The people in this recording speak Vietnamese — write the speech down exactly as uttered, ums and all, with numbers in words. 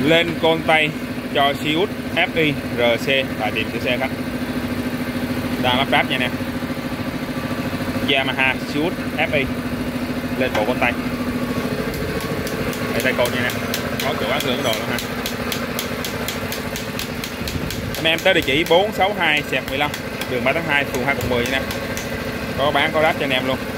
Lên côn tay cho Siut ép i rờ xê tại tiệm sửa xe khách. Đang lắp ráp nha anh em. Yamaha Siut ép i lên bộ côn tay. Đây tay côn nha anh em. Có cửa bán cửa đồ luôn ha. Anh em tới địa chỉ bốn sáu hai mười lăm đường ba tháng hai phường hai quận mười nha anh em. Có bán có đáp cho anh em luôn.